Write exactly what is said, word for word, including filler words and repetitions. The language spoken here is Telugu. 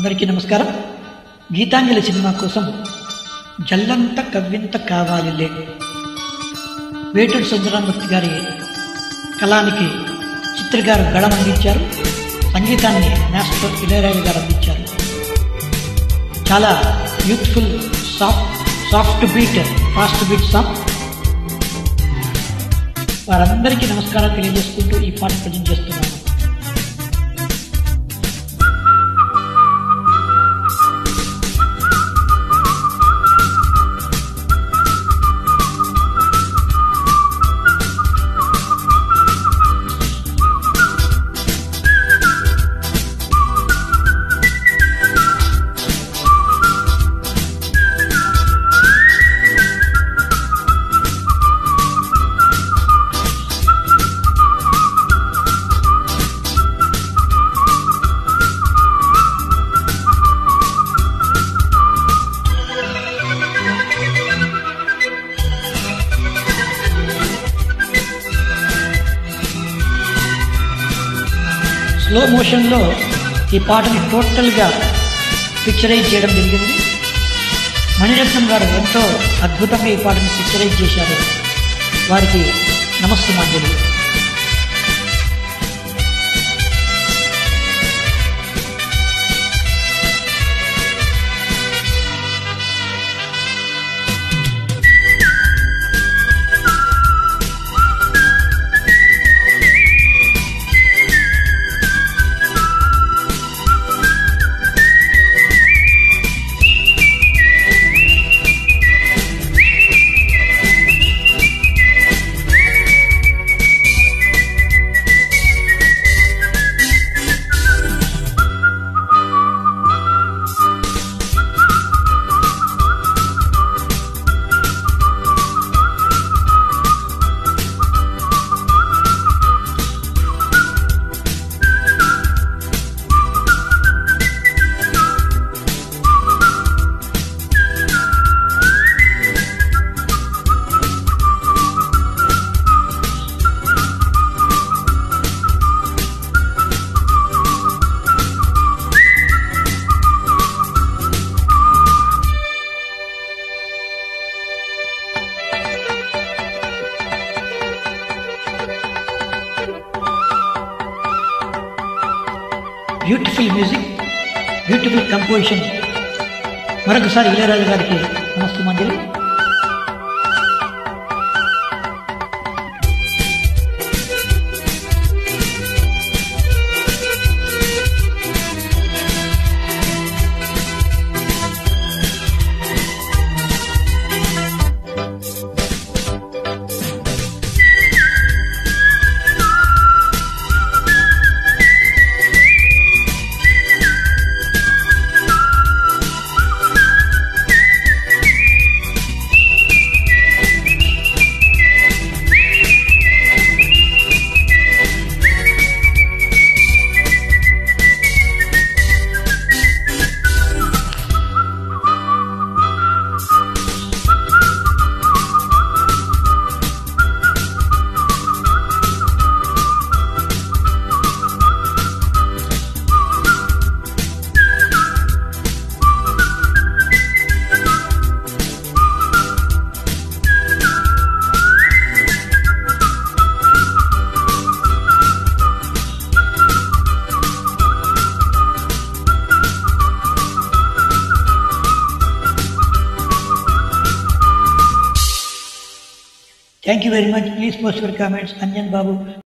అందరికీ నమస్కారం. గీతాంజలి సినిమా కోసం జల్లంత కవ్వింత కావాలిలే వేటూరి సుందరమూర్తి గారి కళానికి చిత్రగారు గళం అందించారు. సంగీతాన్ని మాస్టర్ ఇళయరాజా గారు అందించారు. చాలా youthful soft soft beat fast beat song. వారందరికీ నమస్కారం తెలియజేసుకుంటూ ఈ పాట ప్రజెంట్ చేస్తున్నాను. స్లో మోషన్లో ఈ పాటని టోటల్గా పిక్చరైజ్ చేయడం జరిగింది. మణిరత్నం గారు ఎంతో అద్భుతంగా ఈ పాటని పిక్చరైజ్ చేశారు. వారికి నమస్సుమాంజలి. Beautiful music, beautiful composition. మరొకసారి ఇళయరాజా గారికి నమస్సుమాంజలి. Thank you very much. Please post your comments. Anjan Babu.